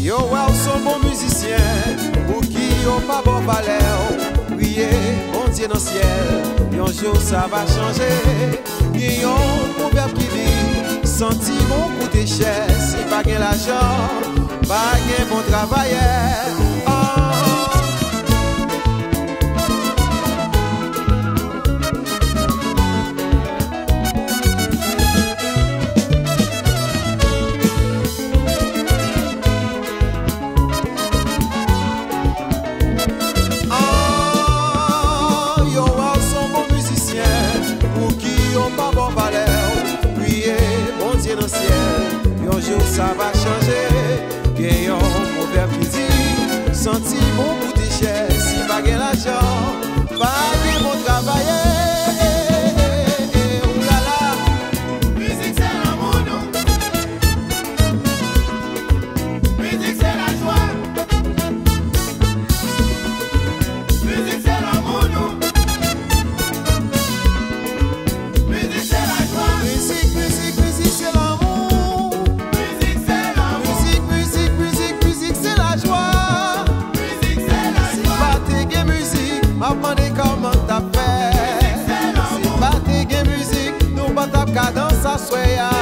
Yo, wow, son bon musicien, ou qui ont pas bon balai, priez, bon Dieu dans le ciel, un jour ça va changer. Il y a un proverbe qui dit, senti bon coûter cher, si pas gain l'argent, pas gain bon travailleur. Dans le ciel, un jour ça va changer. Il y a un proverbe qui dit, senti bon coûter cher, si pas gain l'argent, pas gain bon travailler. Comment t'as fait? Si pas tes musique, nous pas ta cadence à soya.